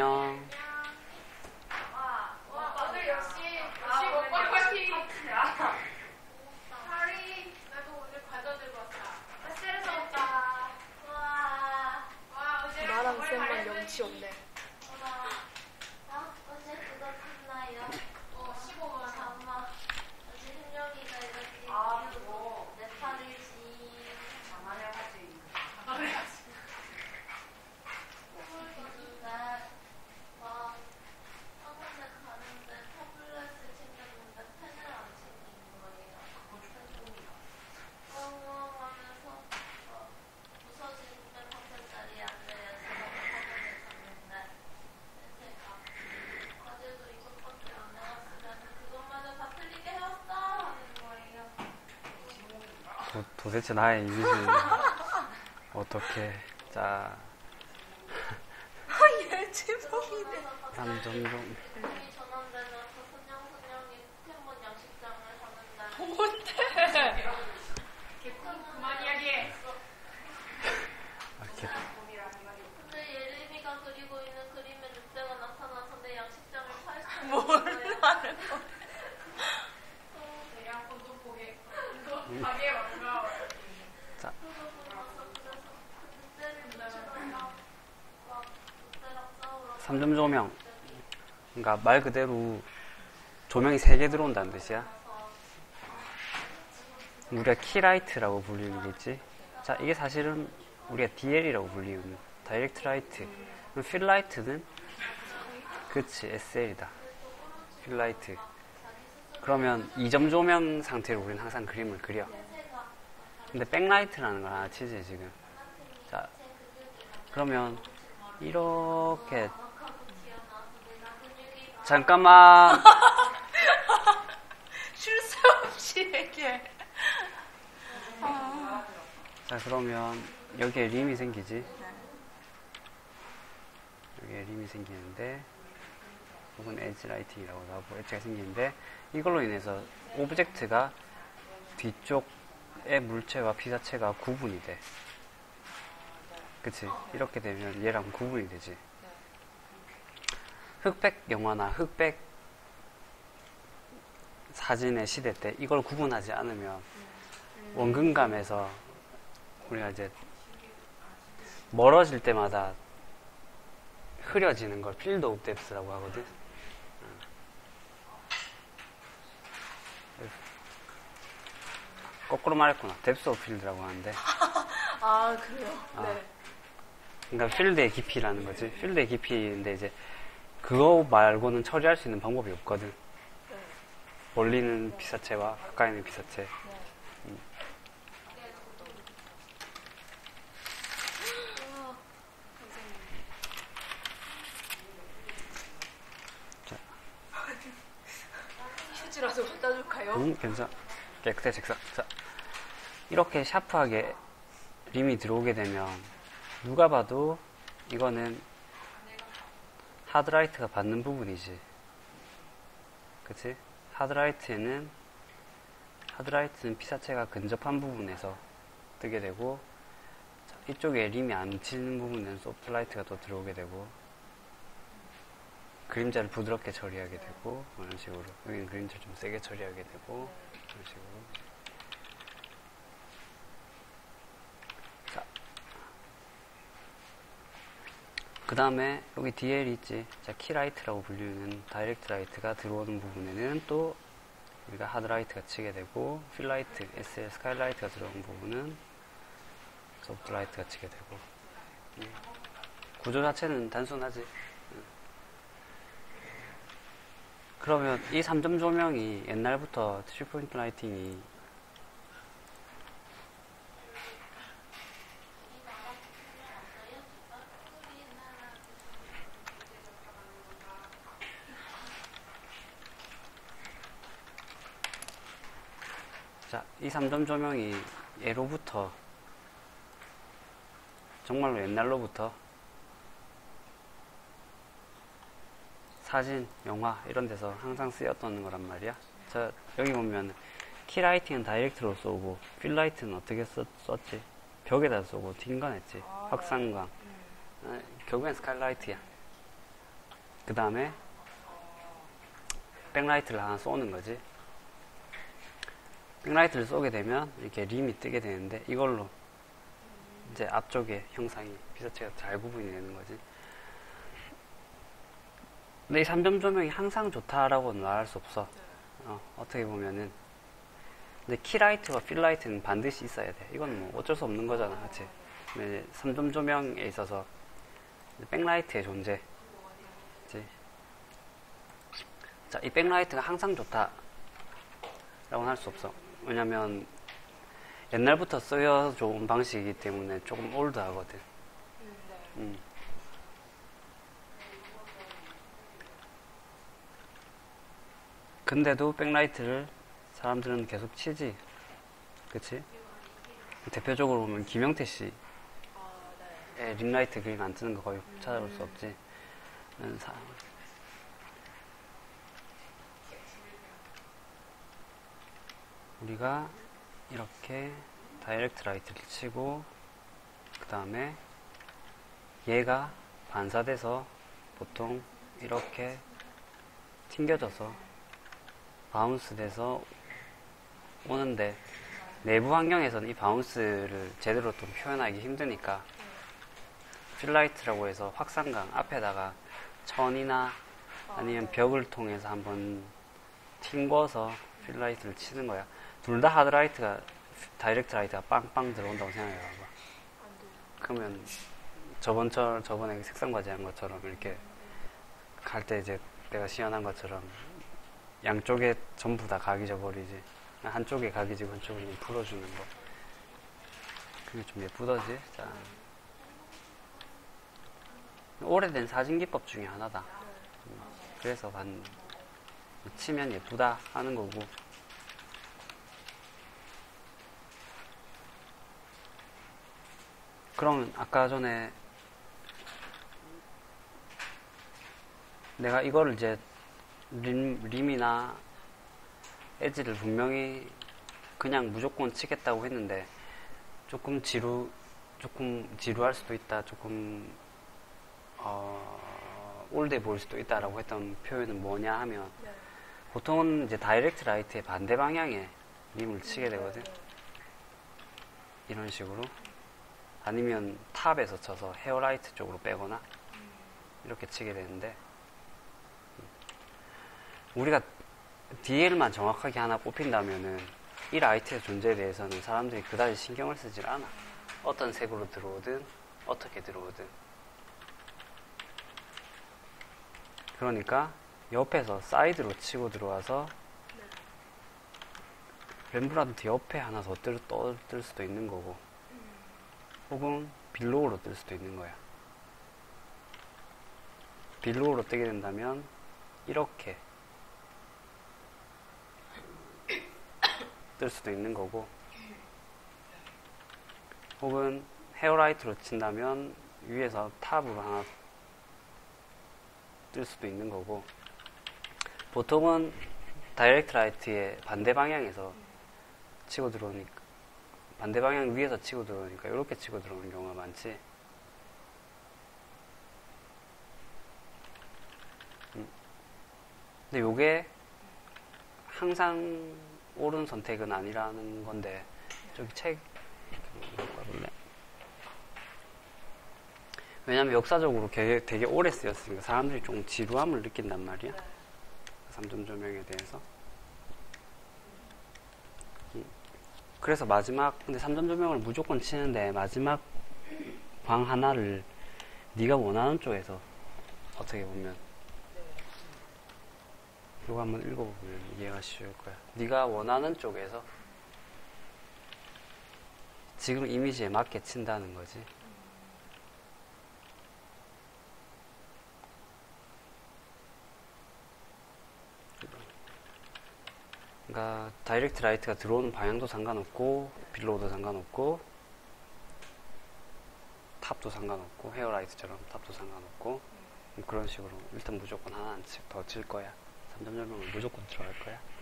안녕. 오늘 역시 먹방 파티. 하리, 나도 오늘 과자 들고 왔다. 셀에서 먹자. 와, 어제 나랑 쌤만 염치 없네. 어제 그거 탔나요? 15만 원. 잠깐만. 어제 현영이가 이렇게 뭐. 내 팔을 지. 장난해야지. 꿈을 꿨는데 학원에 가는데 타블렛을 챙겼는데 펜을 안 챙긴 거예요. 엉엉하면서 부서진 600%짜리 앉아야 제가 학원에 갔는데 제가 어제도 이것밖에 안 해왔으면 그것마저 다 틀리게 해왔어 하는 거예요. 도대체 나의 이미지 어떻게? 자, 얘 제목이네. 3점 좀. 우리 전원대는 그 선영선영이 포켓몬 양식장을 하는데 뭔데? 그만 이야기해. 이렇게 근데 예림이가 그리고 있는 그림에 늑대가 나타나서 내 양식장을 파헤치는 몰라요. 대략 좀 보게. 가게 뭔가. 자, 그거 보면서 그래서 그 늑대를 붙여서 막 늑대랑 싸우러 3점 조명. 그러니까 말 그대로 조명이 3개 들어온다는 뜻이야. 우리가 키라이트라고 불리는 게 있지. 자, 이게 사실은 우리가 DL이라고 불리는 다이렉트 라이트. 필라이트는 그치, SL이다. 필라이트. 그러면 2점 조명 상태로 우리는 항상 그림을 그려. 근데 백라이트라는 걸 하나 치지 지금. 자, 그러면 이렇게 잠깐만. 쉴 새 없이 얘기해. 자, 그러면 여기에 림이 생기지. 여기에 림이 생기는데, 혹은 엣지 라이팅이라고 하고 엣지가 생기는데, 이걸로 인해서 오브젝트가 뒤쪽의 물체와 피사체가 구분이 돼. 그치? 이렇게 되면 얘랑 구분이 되지. 흑백 영화나 흑백 사진의 시대 때 이걸 구분하지 않으면 원근감에서 우리가 이제 멀어질 때마다 흐려지는 걸 필드 오브 뎁스라고 하거든. 거꾸로 말했구나. 뎁스 오브 필드라고 하는데. 아, 그래요? 아. 네. 그러니까 필드의 깊이라는 거지. 필드의 깊이인데 이제 그거 말고는 처리할 수 있는 방법이 없거든. 멀리 있는 피사체와 가까이 있는 피사체. 휴지라도 갖다 줄까요? 괜찮아. 깨끗해, 책상. 자, 이렇게 샤프하게 림이 들어오게 되면 누가 봐도 이거는 하드라이트가 받는 부분이지. 그치? 하드라이트는 피사체가 근접한 부분에서 뜨게 되고, 이쪽에 림이 안 치는 부분은 소프트라이트가 또 들어오게 되고, 그림자를 부드럽게 처리하게 되고, 이런 식으로. 여기는 그림자를 좀 세게 처리하게 되고, 이런 식으로. 자. 그 다음에 여기 DL이 있지. 자, 키라이트라고 불리는 다이렉트 라이트가 들어오는 부분에는 또 우리가 하드라이트가 치게 되고, 필라이트, SL 스카이라이트가 들어오는 부분은 소프트라이트가 치게 되고. 구조 자체는 단순하지. 그러면 이 3점 조명이 옛날부터 3포인트 라이팅이 자, 이 3점 조명이 예로부터 정말로 옛날로부터 사진, 영화 이런 데서 항상 쓰였던 거란 말이야. 자, 여기 보면 키라이팅은 다이렉트로 쏘고 필라이트는 어떻게 썼지? 벽에다 쏘고 뒷간했지. 확산광. 결국엔 스카이라이트야. 그 다음에 백라이트를 하나 쏘는 거지. 백라이트를 쏘게 되면 이렇게 림이 뜨게 되는데 이걸로 이제 앞쪽에 형상이 피사체가 잘 구분이 되는 거지. 근데 이 3점 조명이 항상 좋다라고는 말할 수 없어. 어떻게 보면은. 근데 키라이트와 필라이트는 반드시 있어야 돼. 이건 뭐 어쩔 수 없는 거잖아, 그치? 근데 3점 조명에 있어서 백라이트의 존재. 그치? 자, 이 백라이트가 항상 좋다라고는 할 수 없어. 왜냐면 옛날부터 쓰여져 온 방식이기 때문에 조금 올드하거든. 근데도 백라이트를 사람들은 계속 치지. 그치? 대표적으로 보면 김영태 씨의 링라이트 그림 안 뜨는 거 거의 찾아볼 수 없지. 우리가 이렇게 다이렉트 라이트를 치고 그 다음에 얘가 반사돼서 보통 이렇게 튕겨져서 바운스 돼서 오는데 내부 환경에서는 이 바운스를 제대로 좀 표현하기 힘드니까 필라이트라고 해서 확산광 앞에다가 천이나 아니면 벽을 통해서 한번 튕궈서 필라이트를 치는 거야. 둘 다 하드라이트가 다이렉트 라이트가 빵빵 들어온다고 생각해봐. 그러면 저번에 색상 과제한 것처럼 이렇게 갈 때 이제 내가 시연한 것처럼 양쪽에 전부 다 각이 져버리지. 한쪽에 각이 지고 한쪽을 좀 풀어주는 거. 그게 좀 예쁘더지. 자, 오래된 사진 기법 중에 하나다. 그래서 치면 예쁘다 하는 거고. 그러면 아까 전에 내가 이거를 이제 림이나 엣지를 분명히 그냥 무조건 치겠다고 했는데 조금 지루할 수도 있다. 조금 올드해 보일 수도 있다라고 했던 표현은 뭐냐 하면 보통은 이제 다이렉트 라이트의 반대 방향에 림을 치게 되거든. 이런 식으로. 아니면 탑에서 쳐서 헤어라이트 쪽으로 빼거나 이렇게 치게 되는데 우리가 DL만 정확하게 하나 뽑힌다면은 이 라이트의 존재에 대해서는 사람들이 그다지 신경을 쓰질 않아. 어떤 색으로 들어오든 어떻게 들어오든. 그러니까 옆에서 사이드로 치고 들어와서 렘브란트 옆에 하나 더 뜰 수도 있는 거고 혹은 빌로우로 뜰 수도 있는 거야. 빌로우로 뜨게 된다면 이렇게 뜰 수도 있는 거고 혹은 헤어라이트로 친다면 위에서 탑으로 하나 뜰 수도 있는 거고 보통은 다이렉트 라이트의 반대 방향에서 치고 들어오니까 반대 방향 위에서 치고 들어오니까 이렇게 치고 들어오는 경우가 많지. 근데 요게 항상 옳은 선택은 아니라는 건데 저기 책 볼래? 왜냐면 역사적으로 되게 오래 쓰였으니까 사람들이 좀 지루함을 느낀단 말이야. 3점 조명에 대해서. 그래서 근데 3점 조명을 무조건 치는데 마지막 광 하나를 네가 원하는 쪽에서 어떻게 보면 이거 한번 읽어보면 이해가 쉬울 거야. 네가 원하는 쪽에서 지금 이미지에 맞게 친다는 거지. 그러니까 다이렉트 라이트가 들어오는 방향도 상관없고 빌로우도 상관없고 탑도 상관없고 헤어라이트처럼 탑도 상관없고 그런 식으로 일단 무조건 하나 더 칠 거야. 3점 조명을 무조건 들어갈 거야.